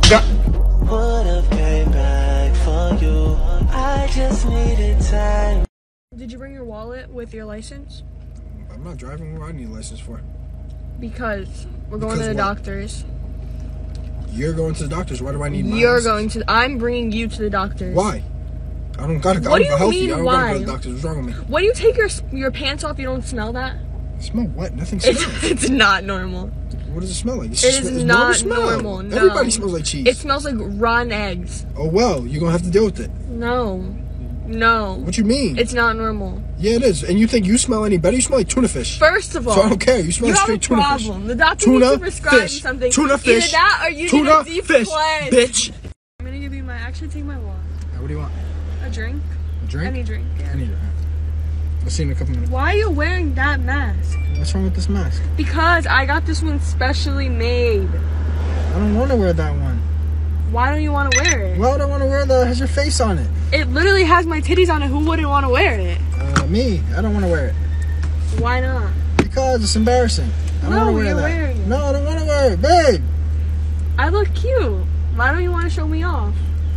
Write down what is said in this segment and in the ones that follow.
Would've came back for you. I just needed time. Did you bring your wallet with your license? I'm not driving. What do I need a license for? Because we're going to the doctors. You're going to the doctors. Why do I need my You're license? going to. I'm bringing you to the doctors. Why? I don't gotta go. What do you healthy. mean, I don't why? gotta go to the doctors. What's wrong with me? When you take your pants off, you don't smell that? Smell what? Nothing smells. It's not normal. What does it smell like? It is not normal. No. Everybody smells like cheese. It smells like rotten eggs. Oh well, you're gonna have to deal with it. No. No. What you mean? It's not normal. Yeah, it is. And you think you smell any better? You smell like tuna fish. First of all, so I don't care. You smell like straight tuna fish. You have a problem. The doctor needs to prescribe you something. Tuna fish. Either that or you need a deep cleanse. Bitch. I'm gonna give you my. Actually, take my wallet. What do you want? A drink. A drink? Any drink. Yeah. I need it. I'll see you in a couple minutes. Why are you wearing that mask? What's wrong with this mask? Because I got this one specially made. I don't want to wear that one. Why don't you want to wear it? Why would I want to wear that? It has your face on it. It literally has my titties on it. Who wouldn't want to wear it? Me. I don't want to wear it. Why not? Because it's embarrassing. I don't want to wear you're that. wearing it. No, I don't want to wear it. Babe. I look cute. Why don't you want to show me off?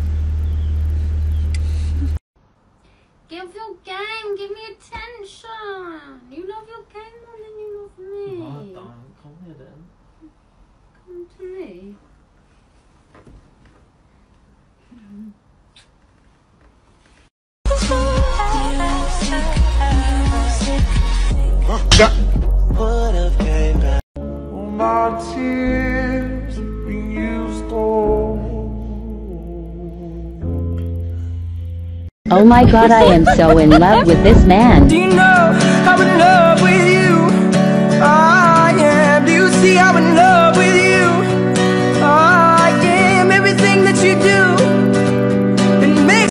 Give your game, give me attention. You love your game more than you love me. Come here then. Come to me. Would've came back. My tears been used gold. Oh my god, I am so in love with this man. Do you know I'm in love with you? I am. Do you see I'm in love with you? I am everything that you do. It makes.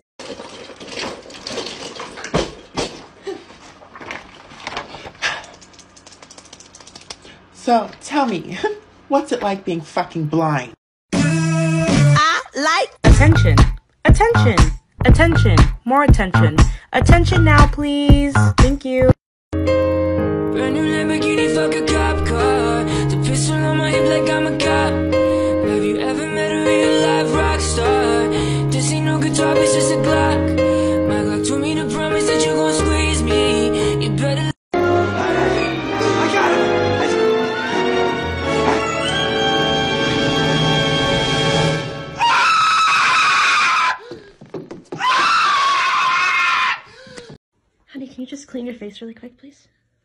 So, tell me, what's it like being fucking blind? I like attention, attention, attention, more attention. Attention now, please. Thank you. Brand new Lamborghini, fuck a cop car. The pistol on my hip like I'm a cop. Have you ever met a real life rock star? This ain't no guitar, it's just a Glock. My Glock told me to promise that you gon' squeeze me. You better. Honey, can you just clean your face really quick, please?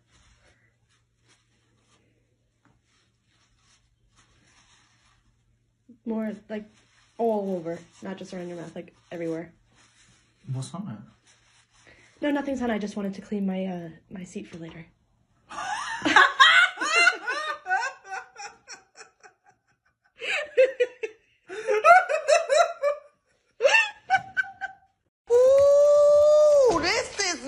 More, like, all over. Not just around your mouth, like, everywhere. What's on it? No, nothing's on. I just wanted to clean my, my seat for later. ooh, this is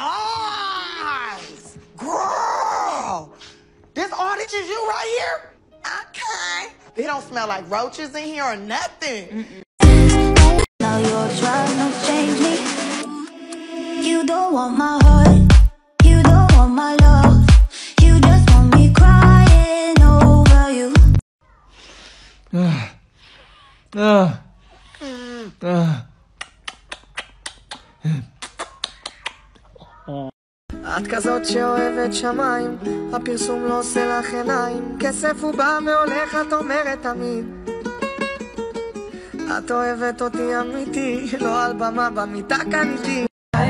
nice. Girl. This all this is you right here? Okay. They don't smell like roaches in here or nothing. Now you're trying to change me. You don't want my heart. You don't want my love. You just want me crying over you. את כזאת שאוהבת שמיים, הפרסום לא עושה לך עיניים, כסף הוא בא והולך את אומרת תמיד. את אוהבת אותי אמיתי, לא על במה במיטה כאן איתי.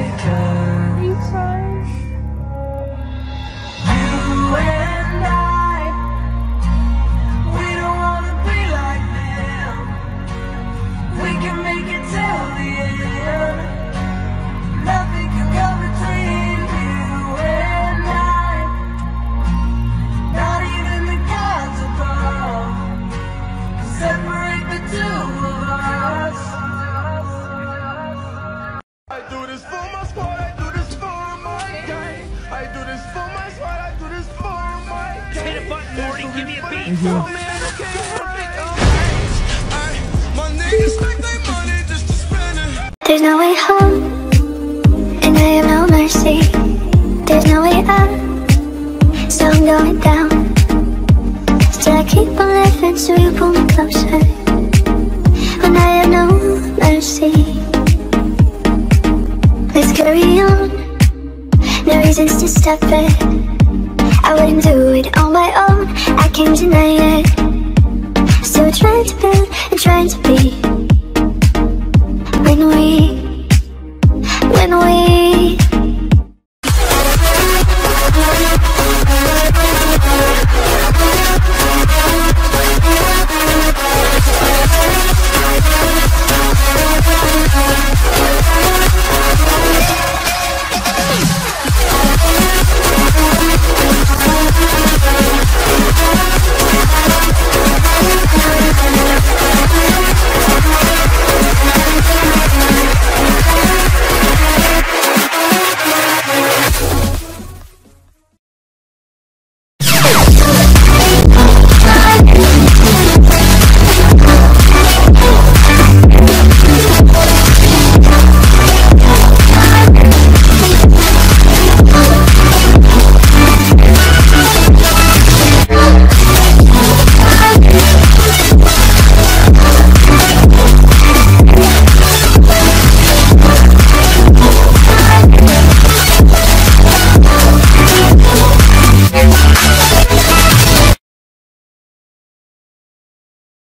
There's no way home, and I have no mercy. There's no way out, so I'm going down. Still I keep on living, so you pull me closer. see. Let's carry on, no reasons to stop it. I wouldn't do it on my own, I can't deny it. Still trying to build and trying to be. When we